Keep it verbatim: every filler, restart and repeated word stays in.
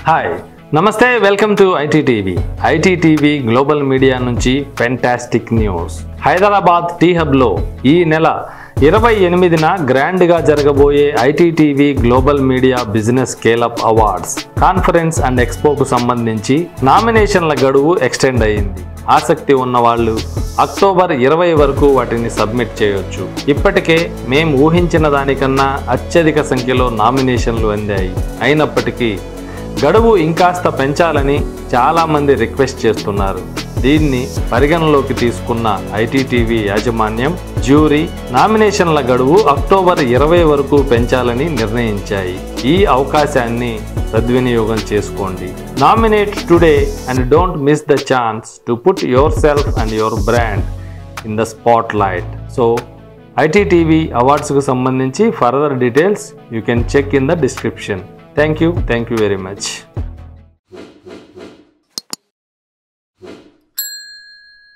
Hi నమస్తే, welcome to I T T V. I T T V global media నుంచి fantastic news. Hyderabad T హబ్లో ఈ నెల ఇరవై ఎనిమిదిన గ్రాండ్గా జరగబోయే I T T V global media business scaleup awards conference and ఎక్స్పోకు సంబంధించి నామినేషన్ల గడువు ఎక్స్టెండ్ అయ్యింది. ఆసక్తి ఉన్న వాళ్ళు అక్టోబర్ ఇరవై వరకు వాటిని సబ్మిట్ చేయొచ్చు. ఇప్పటికే మేము ఊహించిన దానికన్నా అత్యధిక సంఖ్యలో నామినేషన్లు అందాయి. అయినప్పటికీ గడువు ఇంకాస్త పెంచాలని చాలామంది రిక్వెస్ట్ చేస్తున్నారు. దీన్ని పరిగణలోకి తీసుకున్న I T T V యాజమాన్యం, జ్యూరీ నామినేషన్ల గడువు అక్టోబర్ ఇరవై వరకు పెంచాలని నిర్ణయించాయి. ఈ అవకాశాన్ని సద్వినియోగం చేసుకోండి. Nominate today and don't miss the chance to put yourself and your brand in the spotlight. So I T T V అవార్డ్స్కు సంబంధించి further details you can check in the description. Thank you. Thank you very much.